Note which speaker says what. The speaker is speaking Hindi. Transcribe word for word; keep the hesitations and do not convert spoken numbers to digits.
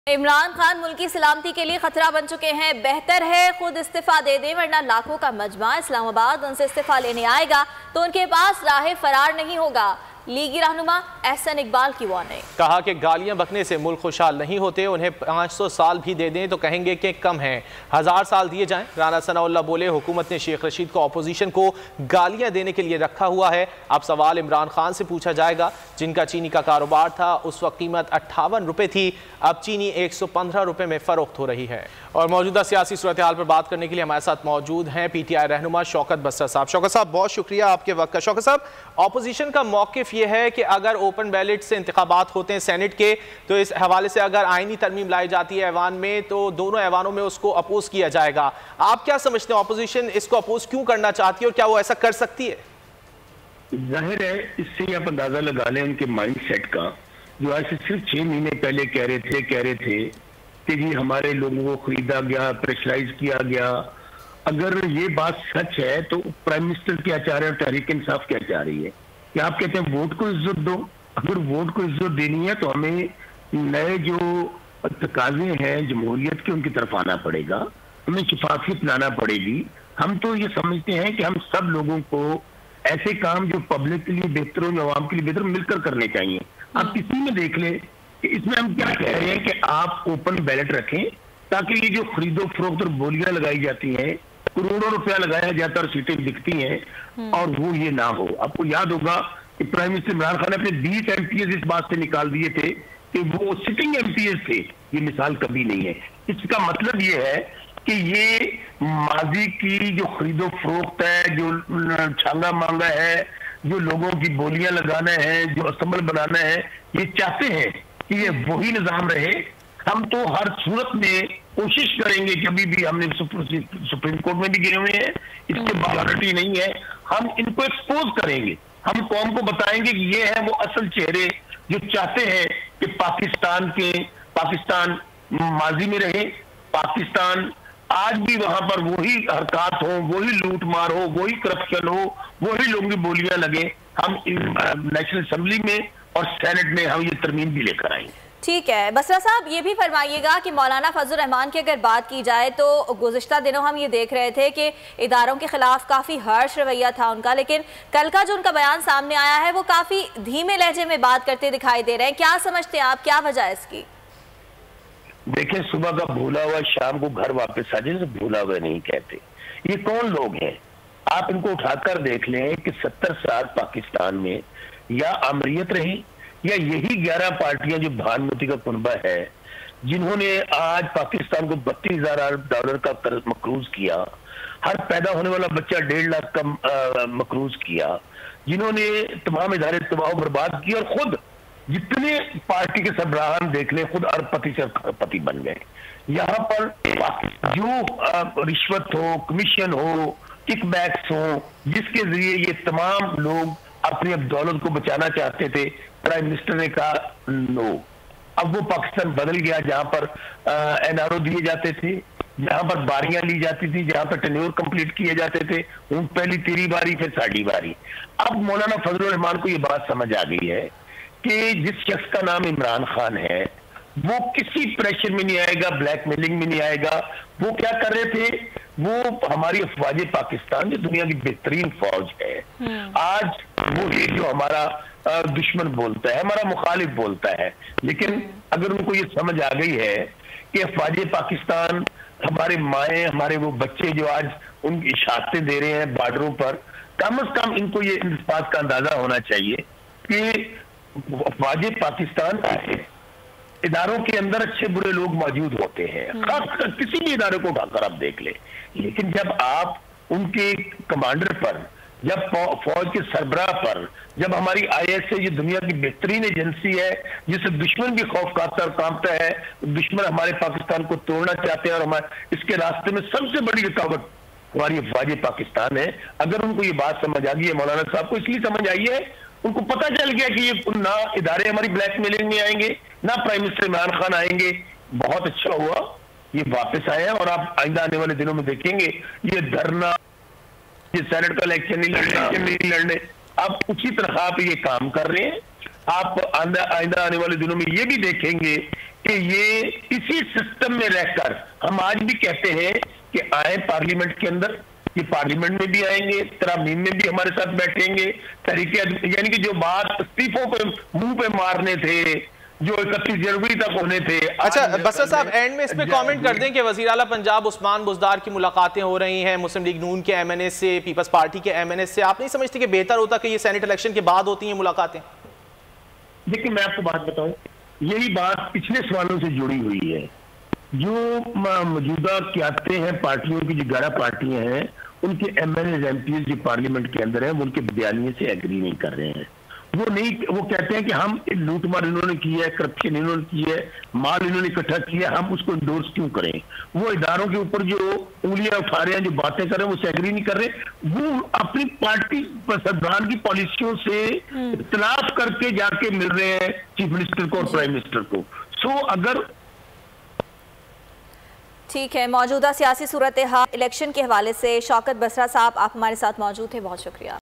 Speaker 1: इमरान खान मुल्क की सलामती के लिए खतरा बन चुके हैं। बेहतर है खुद इस्तीफा दे दें, वरना लाखों का मजमा इस्लामाबाद उनसे इस्तीफा लेने आएगा तो उनके पास राह फरार नहीं होगा। लीगी रहनुमा एहसन इकबाल की वार्निंग।
Speaker 2: कहा कि गालियां बकने से मुल्क खुशहाल नहीं होते, उन्हें पाँच सौ साल भी दे दें तो कहेंगे कि कम हैं, हजार साल दिए जाएं। राना सनाउल्लाह बोले, हुकूमत ने शेख रशीद को अपोजिशन को गालियां देने के लिए रखा हुआ है। अब सवाल इमरान खान से पूछा जाएगा, जिनका चीनी का कारोबार था उस वक्त कीमत अट्ठावन रुपये थी, अब चीनी एक सौ पंद्रह रुपये में फरोख्त हो रही है। और मौजूदा सियासी सूरत हाल पर बात करने के लिए हमारे साथ मौजूद हैं पी टी आई रहनुमा शौकत बसर साहब। शौकत साहब, बहुत शुक्रिया आपके वक्त का। शौकत साहब, अपोजिशन का मौक़िफ़ ये है कि अगर ओपन बैलेट से इंतखाबात होते हैं सेनेट के, तो इस हवाले से अगर आईनी तरमीम लाई जाती है ऐवान में तो दोनों ऐवानों में उसको अपोज किया जाएगा। आप क्या समझते हैं, अपोजिशन इसको अपोज क्यों करना चाहती है और क्या वो ऐसा कर सकती है?
Speaker 3: जाहिर है, इससे आप अंदाजा लगा लें उनके माइंड सेट का, जो आज से सिर्फ छह महीने पहले कह रहे थे कह रहे थे कि जी हमारे लोगों को खरीदा गया, प्रेशराइज किया गया। अगर ये बात सच है तो प्राइम मिनिस्टर क्या चाह रहे हैं और तहरीक इंसाफ क्या चाह रही है कि आप कहते हैं वोट को इज्जत दो। अगर वोट को इज्जत देनी है तो हमें नए जो तकाजे हैं जमहूरियत के, उनकी तरफ आना पड़ेगा, हमें शफाफियत लाना पड़ेगी। हम तो ये समझते हैं कि हम सब लोगों को ऐसे काम जो पब्लिक के लिए बेहतर हो, आवाम के लिए बेहतर, मिलकर करने चाहिए। आप किसी में देख लें कि इसमें हम क्या कह रहे हैं कि आप ओपन बैलेट रखें ताकि ये जो खरीदो फरोख्त और बोलियां लगाई जाती हैं, करोड़ों रुपया लगाया जाता है और सीटें दिखती हैं, और वो ये ना हो। आपको याद होगा कि प्राइम मिनिस्टर इमरान खान ने अपने बीस एम पी एस इस बात से निकाल दिए थे कि वो सिटिंग एम पी एस थे। ये मिसाल कभी नहीं है। इसका मतलब ये है कि ये माजी की जो खरीदो फरोख्त है, जो छांगा मांगा है, जो लोगों की बोलियां लगाना है, जो असेंबल बनाना है, ये चाहते हैं कि ये वही निजाम रहे। हम तो हर सूरत में कोशिश करेंगे कि अभी भी हमने सुप्रीम कोर्ट में भी गए हुए हैं, इसके बावजूद नहीं है, हम इनको एक्सपोज करेंगे। हम कौम को बताएंगे कि ये है वो असल चेहरे जो चाहते हैं कि पाकिस्तान के पाकिस्तान माजी में रहे, पाकिस्तान आज भी वहां पर वही हरकत हो, वही लूट मार हो, वही करप्शन हो, वही लोगों की बोलियां लगे। हम नेशनल असेंबली में और सेनेट में हम ये तरमीम भी लेकर आएंगे।
Speaker 1: ठीक है, बसरा साहब ये भी फरमाइएगा कि मौलाना फजल रहमान की अगर बात की जाए तो गुज़िश्ता दिनों हम ये देख रहे थे कि इदारों के खिलाफ काफ़ी हर्ष रवैया था उनका, लेकिन कल का जो उनका बयान सामने आया है वो काफ़ी धीमे लहजे में बात करते दिखाई दे रहे हैं। क्या समझते हैं आप, क्या वजह है इसकी?
Speaker 3: देखें, सुबह का भूला हुआ शाम को घर वापस आ जाए तो भूला हुआ नहीं कहते। ये कौन लोग हैं? आप इनको उठाकर देख लें कि सत्तर साल पाकिस्तान में या अमरीत रही या यही ग्यारह पार्टियां जो भानुमती का कुनबा है, जिन्होंने आज पाकिस्तान को बत्तीस हजार अरब डॉलर का कर्ज मकरूज किया, हर पैदा होने वाला बच्चा डेढ़ लाख का मकरूज किया, जिन्होंने तमाम इदारे तबाह बर्बाद किया, और खुद जितने पार्टी के सरबराहान देख ले खुद अरबपति से अरबपति बन गए। यहाँ पर जो रिश्वत हो, कमीशन हो, किकबैक्स हो, जिसके जरिए ये तमाम लोग अपनी अब दौलत को बचाना चाहते थे, प्राइम मिनिस्टर ने कहा नो। अब वो पाकिस्तान बदल गया, जहां पर एन आर ओ दिए जाते थे, जहां पर बारियां ली जाती थी, जहां पर टेन्योर कंप्लीट किए जाते थे, उन पहली तेरी बारी फिर साड़ी बारी। अब मौलाना फजल रहमान को ये बात समझ आ गई है कि जिस शख्स का नाम इमरान खान है वो किसी प्रेशर में नहीं आएगा, ब्लैकमेलिंग में नहीं आएगा। वो क्या कर रहे थे, वो हमारी अफवाज पाकिस्तान जो दुनिया की बेहतरीन फौज है, आज वो ये जो हमारा दुश्मन बोलता है, हमारा मुखालिफ बोलता है, लेकिन अगर उनको ये समझ आ गई है कि अफवाज पाकिस्तान हमारे माए, हमारे वो बच्चे जो आज उनकी शहादतें दे रहे हैं बॉर्डरों पर, कम अज कम इनको ये इस बात का अंदाजा होना चाहिए कि अफवाज पाकिस्तान इदारों के अंदर अच्छे बुरे लोग मौजूद होते हैं, खासकर किसी भी इदारे को उठाकर आप देख ले, लेकिन जब आप उनके कमांडर पर, जब फौज के सरबराह पर, जब हमारी आई एस ए जो दुनिया की बेहतरीन एजेंसी है जिससे दुश्मन भी खौफ खाता और कांपता है, दुश्मन हमारे पाकिस्तान को तोड़ना चाहते हैं और हमारे इसके रास्ते में सबसे बड़ी रुकावट हमारी अफवाज पाकिस्तान है। अगर उनको ये बात समझ आ गई है, मौलाना साहब को इसलिए समझ आई है, उनको पता चल गया कि ये ना इदारे हमारी ब्लैकमेलिंग में आएंगे, ना प्राइम मिनिस्टर इमरान खान आएंगे। बहुत अच्छा हुआ ये वापस आए हैं, और आप आइंदा आने वाले दिनों में देखेंगे ये धरना, ये सेनेट का इलेक्शन नहीं लड़ने नहीं लड़ने आप उसी तरह पे ये काम कर रहे हैं। आप आइंदा आने वाले दिनों में ये भी देखेंगे कि ये इसी सिस्टम में रहकर हम आज भी कहते हैं कि आए पार्लियामेंट के अंदर, ये पार्लियामेंट में भी आएंगे, तरामीम में भी हमारे साथ बैठेंगे, तरीके यानी कि जो बात इस्तीफों पे मुंह पे मारने थे जो इकतीस जनवरी तक होने थे।
Speaker 2: अच्छा बसर साहब, एंड में इस पे कमेंट कर दें कि वजीर आला पंजाब उस्मान बुज़दार की मुलाकातें हो रही हैं मुस्लिम लीग नून के एम एन ए से, पीपल्स पार्टी के एम एन ए से, आप नहीं समझते कि बेहतर होता कि ये सेनेट इलेक्शन के बाद होती हैं मुलाकातें?
Speaker 3: देखिए मैं आपको बात बताऊं, यही बात पिछले सवालों से जुड़ी हुई है। जो मौजूदा क्यादतें हैं पार्टियों की, जो ग्यारह पार्टियां हैं, उनके M N A M P जो पार्लियामेंट के अंदर है वो उनके बयानिए से एग्री नहीं कर रहे हैं। वो नहीं, वो कहते हैं कि हम लूटमार इन्होंने की है, करप्शन इन्होंने की है, माल इन्होंने इकट्ठा किया, हम उसको इंडोर्स क्यों करें। वो इदारों के ऊपर जो उंगलियां उठा रहे हैं, जो बातें कर रहे हैं, वो एग्री नहीं कर रहे। वो अपनी पार्टी सरदार की पॉलिसियों से इख्तिलाफ करके जाके मिल रहे हैं चीफ मिनिस्टर को और प्राइम मिनिस्टर को। सो अगर
Speaker 1: ठीक है, मौजूदा सियासी सूरत हाल इलेक्शन के हवाले से शौकत बसरा साहब आप हमारे साथ मौजूद थे, बहुत शुक्रिया।